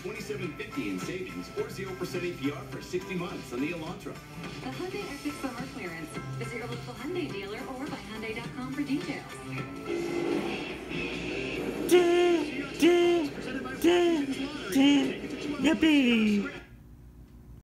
$27.50 in savings or 0% APR for 60 months on the Elantra. The Hyundai Epic Summer Clearance. Visit your local Hyundai dealer or buy Hyundai.com for details. Yippee!